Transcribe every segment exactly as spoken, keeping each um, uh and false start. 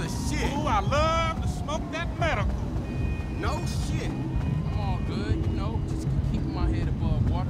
of shit. Ooh, I love to smoke that medical. No shit. I'm all good, you know, just keeping my head above water.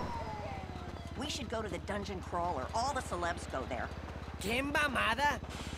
We should go to the dungeon crawler. All the celebs go there. ¿Quién, mamada?